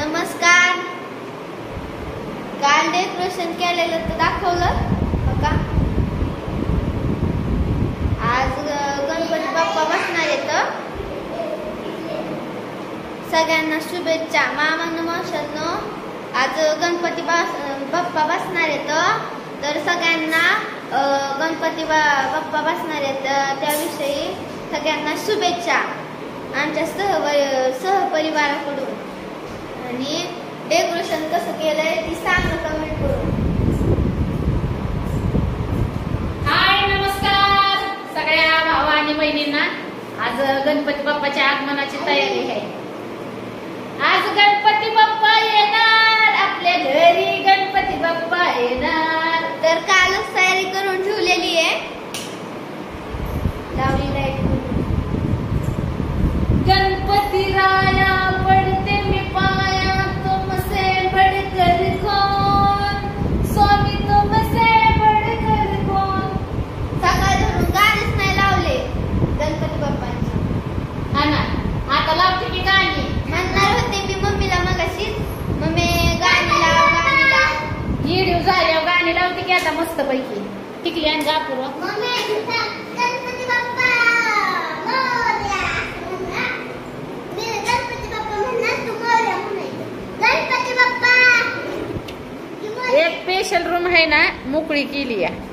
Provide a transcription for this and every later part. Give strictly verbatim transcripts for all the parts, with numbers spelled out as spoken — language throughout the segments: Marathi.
नमस्कार. काल डेकोरेशन केलेलं तर दाखवलं बघा. आज गणपती बाप्पा बसणार आहेत. सगळ्यांना शुभेच्छा. मामांनो मावशांनो, आज गणपती बाप्पा बसणार आहेत, तर सगळ्यांना गणपती बाप्पा बसणार आहेत त्याविषयी सगळ्यांना शुभेच्छा आमच्या सह सहपरिवाराकडून. आणि डेकोरेशन कसं केलंय ती सांग कमेंट करून. हाय, नमस्कार सगळ्या भावा आणि बहिणींना. आज गणपती बाप्पाच्या आगमनाची तयारी आहे. आज गणपती बाप्पा येणार आपल्या घरी, गणपती बाप्पा येणार. तर कालच तयारी करून ठेवलेली आहे. लावली लाईट. गणपती राया पडते मी पाया, तुमसे बढ़कर कौन, स्वामी तुमसे बढ़कर कौन. सकाळ धरून गाणीच नाही लावले गणपती बाप्पांची. हा ना, आता लावते की गाणी. म्हणणार होते मी मम्मीला मगाशीच, मम्मी गाणी लाव गाणी लाव. व्हिडिओ झाल्यावर गाणी लावते की आता मस्त पैकी. टिकली आणि गापूर गणपती बाप्पा मोरया. मी गणपती बाप्पा म्हणणार, तू मोरया म्हणायचं. गणपती बाप्पा. एक स्पेशल रूम आहे ना, मोकळी केली आहे.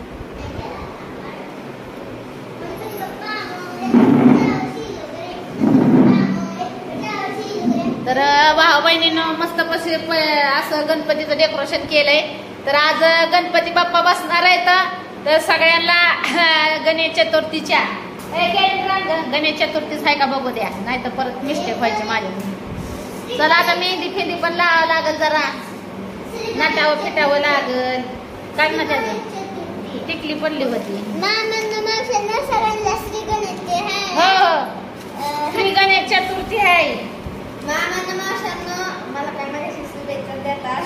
तर भाऊ बहिणीनं मस्त पशी असं गणपतीचं डेकोरेशन केलंय. तर आज गणपती बाप्पा बसणार आहेत. तर सगळ्यांना गणेश चतुर्थीच्या गणेश चतुर्थीच आहे का बघू द्या, नाही तर परत मिस्टेक व्हायची माझ्या. चला आता मेहंदी फेंदी पण लावावं लागल, जरा नाटावं फिटावं लागल. काय ना त्याचं टिकली पडली होती. हो हो, श्री गणेश चतुर्थी आहे. मामांना मावशांना मला काय माझ्याशी शुभेच्छा देतात.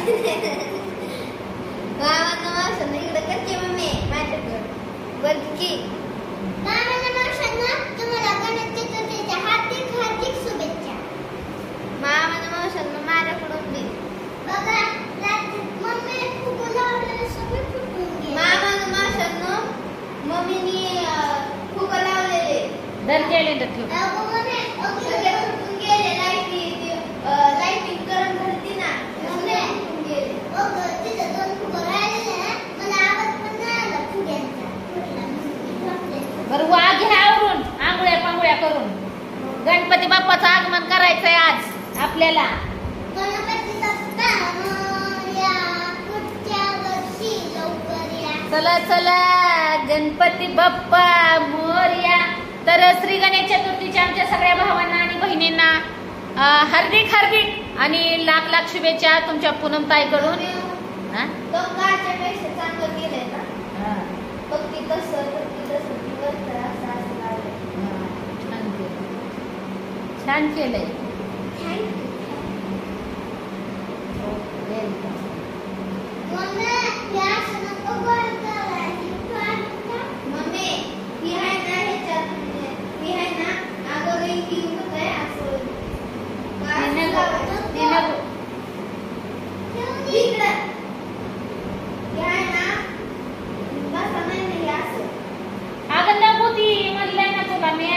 मामांना मावशांना इकडे करते मम्मी माझ्याकडे बरं की. मामांना मावशांना तुम्हाला गणेश चतुर्थीच्या हार्दिक हार्दिक शुभेच्छा. मामांना मावशांना माझ्याकडून दे. बघा मम्मी खूप लावलेलं सगळं फुटून गेलं. मामांना मावशांना मम्मीनी खूप लावलेले दर केले तर ठेव. सगळे फुटून गेले. लाईटी लाईटिंग करंट भरती ना, फुटून गेले. तिथं दोन फुगं राहिलेले, मला आवाज पण नाही आला फुग्यांचा. बरं वा घ्या आवरून, आंघोळ्या पांघोळ्या करून. गणपती बाप्पाचं आगमन करायचंय आज आपल्याला. गणपती बाप्पा मोरया, पुढच्या वर्षी लवकर या. चला चला गणपती बाप्पा मोरया. तर श्री गणेश चतुर्थीच्या आमच्या सगळ्या भावांना आणि बहिणींना हार्दिक हार्दिक आणि लाख लाख शुभेच्छा तुमच्या पूनम ताईकडून. कालच्या पेक्षा चांगलं केलंय ना. फक्त तसं तसं छान केलंय. मम्मी ही आहे ना ह्याच्यात, ही आहे ना अगं ही होत आहे असं इकडं. ही आहे ना बसा नाही नाही असं. अगं नको ती म्हणलंय ना तुला मी,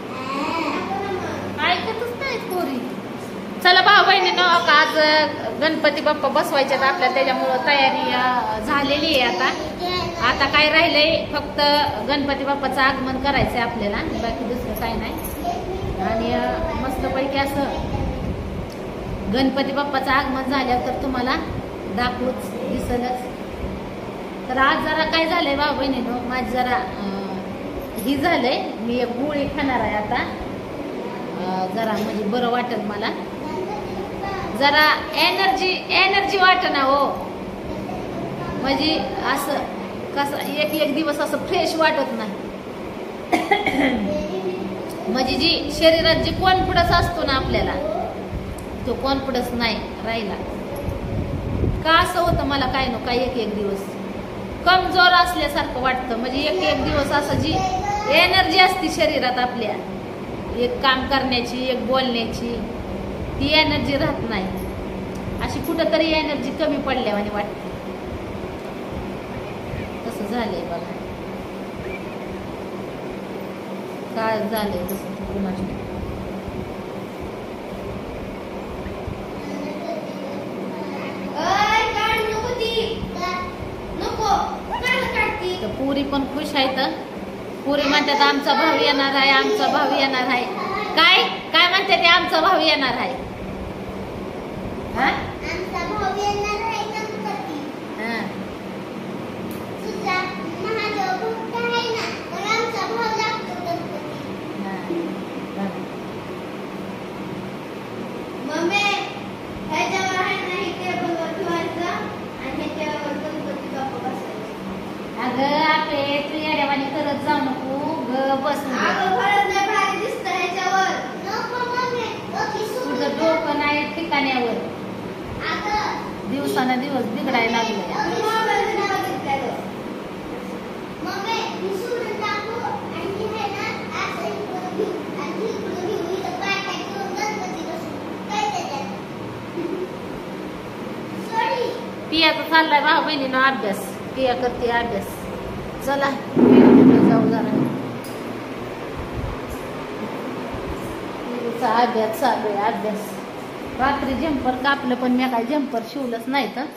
ऐकतच नाही पोरी. चला भाऊ बहिणीनं, आज गणपती बाप्पा बसवायचे आपल्या, त्याच्यामुळं तयारी झालेली आहे. आता आता काय राहिलंय, फक्त गणपती बाप्पाचं आगमन करायचंय आपल्याला, बाकी दुसरं काय नाही. आणि मस्तपैकी असं गणपती बाप्पाचं आगमन झाल्यावर तर तुम्हाला दाखवूच दिसलच. तर आज जरा काय झालंय भाऊ बहिणीनं, माझी जरा ही झालंय, मी एक गोळी खाणार आहे आता. जरा म्हणजे बरं वाटत मला, जरा एनर्जी एनर्जी वाटना हो. म्हणजे असं कसं एक एक दिवस असं फ्रेश वाटत नाही. म्हणजे जी शरीरात जी कॉन्फिडन्स असतो ना आपल्याला, तो कॉन्फिडन्स नाही राहिला का. असं होतं मला काय नो काय एक एक दिवस कमजोर असल्यासारखं वाटतं. म्हणजे एक एक दिवस असं जी एनर्जी असते शरीरात आपल्या, एक काम करण्याची, एक बोलण्याची, ती एनर्जी राहत नाही. अशी कुठंतरी एनर्जी कमी पडल्यावानी वाटते. तसं झालंय बघा, काय झालंय तसं कुणाची. पुरी पण खुश आहेत. पुरी म्हणतात आमचा भाऊ येणार आहे, आमचा भाऊ येणार आहे. काय काय म्हणते ते, आमचा भाऊ येणार आहे. हा आमचा भाऊ येणार आहे गणपती. हा तुझा महादेव भक्त आहे ना, तर आमचा भाऊ लागतो गणपती. हा मम्मी ह्याच्यावर आहे ना, हे टेबलवर ठेवायचं आणि ह्याच्यावर गणपती बाप्पा बसायचे. अगं आपे तू येड्यावानी करत जाऊ नको ग, बस. अगं खरंच नाही भारी दिसतं ह्याच्यावर. नको मम्मी, ओके तुझं डोकं नाही ठिकाण्यावर. अगं दिवसाना दिवस बिघडायला लागले. मोबाईल नाही बघितलं मम्मी, मी सोडून टाकू आणि हे आहे ना असं इकडं घेऊ आणि इकडं घेऊ, इथं पाय घेऊन गणपती बसू. काय त्याच्यात सॉरी. पियाचा चाललाय भाऊ बहिणीनं अभ्यास. पिया करते अभ्यास. चला जाऊ जरा. पियाचा अभ्यास चालू आहे, अभ्यास. रात्री जम्पर कापलं पण मी काय जम्पर शिवलंच नाही तर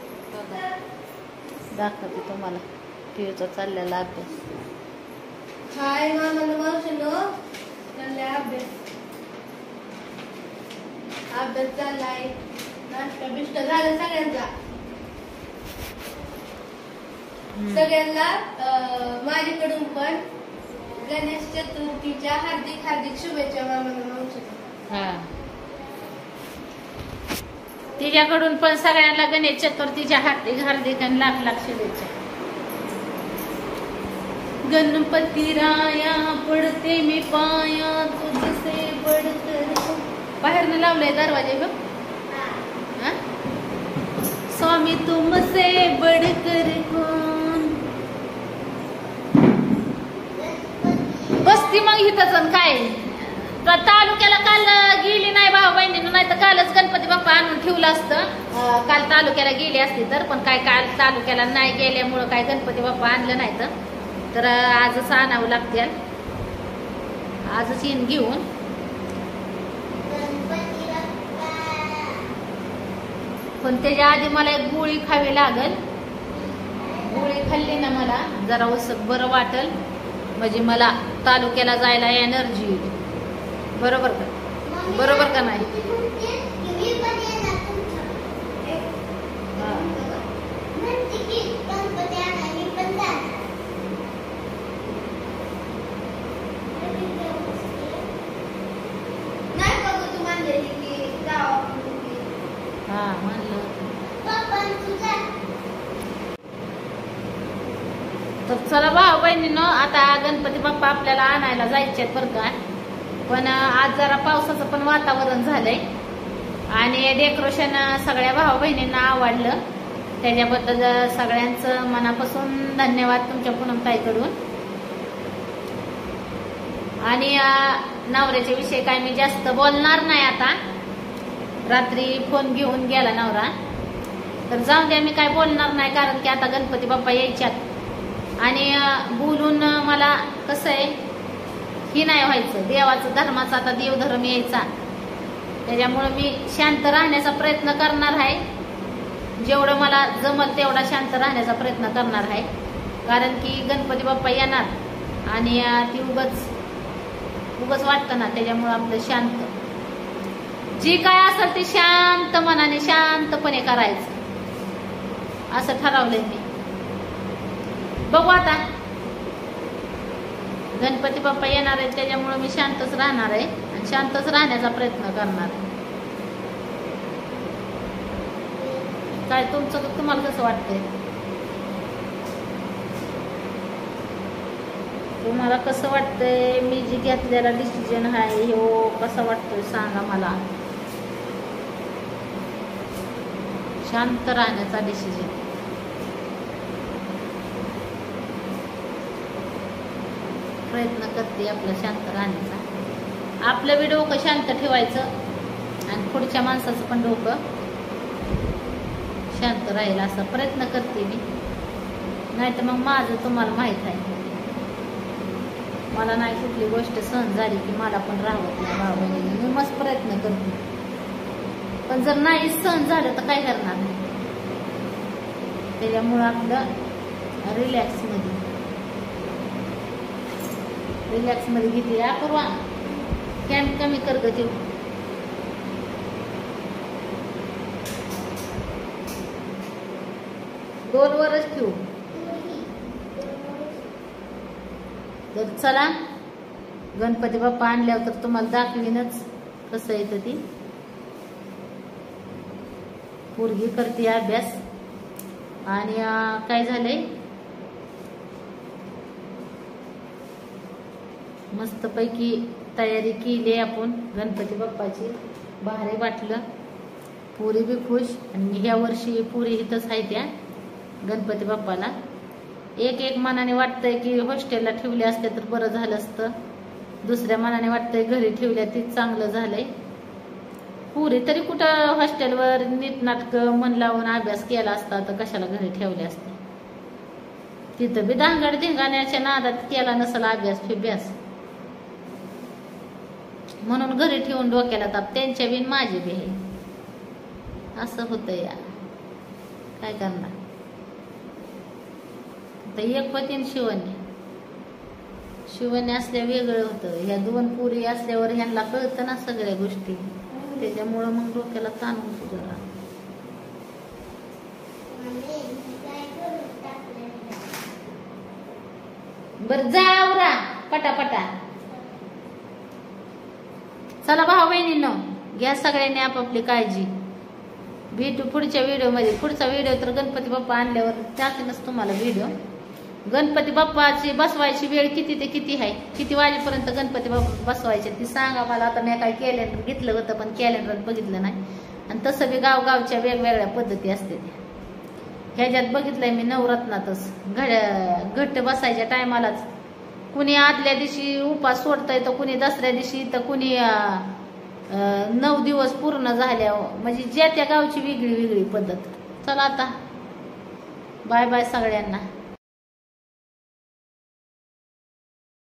दाखवते तुम्हाला पियाचा चाललेला अभ्यास. हाय मामाला मावशीनो चाललाय अभ्यास. अभ्यास चाललाय. नाश्ता बिष्टा झाला सगळ्यांचा. सगळ्यांना माझ्याकडून पण गणेश चतुर्थीच्या हार्दिक हार्दिक शुभेच्छा मामाला मावशीनो. हा तिच्याकडून पण सगळ्यांना गणेश चतुर्थीच्या हार्दिक हार्दिक आणि लाख लाख शुभेच्छा. गणपती राया पडते मी पाया तुझसे बडकर. बाहेरनं लावलंय दरवाजे ग. स्वामी तुमसे बडकर कोण. बसती मग इथंच काय. तालुक्याला काल गेली नाही भाऊ बहिणीनं, नाही तर कालच गणपती बाप्पा आणून ठेवलं असतं. काल तालुक्याला गेली असती तर, पण काय काल तालुक्याला नाही गेल्यामुळं काय गणपती बाप्पा आणलं नाही तर तर आजच आणावं लागते. आजच येईन घेऊन. पण त्याच्या आधी मला एक गोळी खावी लागल. गोळी खाल्ली ना मला जरा उसक बरं वाटेल, म्हणजे मला तालुक्याला जायला एनर्जी येईल. बरोबर का, बरोबर का नाही. हा म्हणलं तर चला भाऊ बहिणीनं, आता गणपती बाप्पा आपल्याला आणायला जायचे बरं का. पण आज जरा पावसाचं पण वातावरण झालंय आणि डेकोरेशन सगळ्या भाऊ बहिणींना आवडलं. त्याच्याबद्दल सगळ्यांचं मनापासून धन्यवाद तुमच्या पूनमताईकडून. आणि नवऱ्याच्या विषयी काय मी जास्त बोलणार नाही आता. रात्री फोन घेऊन गेला नवरा, तर जाऊन द्या, मी काय बोलणार नाही. कारण की आता गणपती बाप्पा यायच्यात आणि बोलून मला कसं आहे ही नाही व्हायचं. देवाचं धर्माचा आता देवधर्म यायचा, त्याच्यामुळं मी शांत राहण्याचा प्रयत्न करणार आहे. जेवढं मला जमल तेवढा शांत राहण्याचा प्रयत्न करणार आहे. कारण की गणपती बाप्पा येणार आणि ती उगच उगच वाटतं ना, त्याच्यामुळं आपलं शांत जे काय असेल ते शांत मनाने शांतपणे करायचं असं ठरवलंय मी. बघू आता, गणपती बाप्पा येणार आहेत त्याच्यामुळे मी शांतच राहणार आहे आणि शांतच राहण्याचा प्रयत्न करणार आहे. काय तुमचं, तुम्हाला कसं वाटतंय, तुम्हाला कसं वाटतंय मी जे घेतलेला डिसिजन आहे हो कसा वाटतोय सांगा मला. शांत राहण्याचा डिसिजन. प्रयत्न करते आपलं शांत राहण्याचा. आपलं बी डोकं शांत ठेवायचं आणि पुढच्या माणसाचं पण डोकं शांत राहील असा प्रयत्न करते मी. नाही तर मग माझं तुम्हाला माहित आहे, मला नाही कुठली गोष्ट सहन झाली की मला पण राहत नाही भाऊ बहिणीने. मी मस्त प्रयत्न करते, पण जर नाही सहन झालं तर काय करणार. त्याच्यामुळं आपलं रिलॅक्स मध्ये रिलॅक्स मध्ये घेते. अपूर्वा कॅम्प कमी कर ग ते. दोन वरच ठेवू. तर चला, गणपती बाप्पा आणल्यावर तर तुम्हाला दाखवीनच कसं येतं ती. पोरगी करते अभ्यास. आणि काय झालंय, मस्तपैकी तयारी केली आपण गणपती बाप्पाची. भारी वाटलं, पुरी बी खुश. आणि मी ह्या वर्षी पुरी इथंच आहे त्या गणपती बाप्पाला. एक एक मनाने वाटतंय की हॉस्टेलला ठेवले असते तर बरं झालं असतं, दुसऱ्या मनाने वाटतंय घरी ठेवल्या तीच चांगलं झालंय. पुरी तरी कुठं हॉस्टेलवर नीटनाटकं मन लावून अभ्यास केला असता तर कशाला घरी ठेवले असते. तिथं बी धांगड धिंगाण्याच्या नादात केला नसला अभ्यास फिभ्यास, म्हणून घरी ठेवून डोक्याला ताप. त्यांच्या बिन माझे बी आहे. असं होतं या, काय करणार. तर एक होती शिवण्य शिवण्य असल्या वेगळं होतं. ह्या दोन पुरी असल्यावर ह्यांना कळतं ना सगळ्या गोष्टी, त्याच्यामुळं मग डोक्याला ताण होतो जरा. बर जावरा पटापटा. चला भाऊ बहिणींनो, घ्या सगळ्यांनी आपापली काळजी. भेटू पुढच्या व्हिडिओ मध्ये. पुढचा व्हिडिओ तर गणपती बाप्पा आणल्यावर टाकेनच तुम्हाला व्हिडिओ. गणपती बाप्पाची बसवायची वेळ किती ते किती आहे, किती वाजेपर्यंत गणपती बाप्पा बसवायचे ती सांगा मला. आता मी काय कॅलेंडर घेतलं होतं पण कॅलेंडर बघितलं नाही. आणि तसं बी गावगावच्या वेगवेगळ्या पद्धती असते. ह्याच्यात बघितलंय मी नवरत्नातच घड्या घट्ट बसायच्या टायमालाच कुणी आदल्या दिवशी उपास सोडतंय, तर कुणी दसऱ्या दिवशी, तर कुणी नऊ दिवस पूर्ण झाल्या. म्हणजे ज्या त्या गावची वेगळी वेगळी पद्धत. चला आता बाय बाय सगळ्यांना.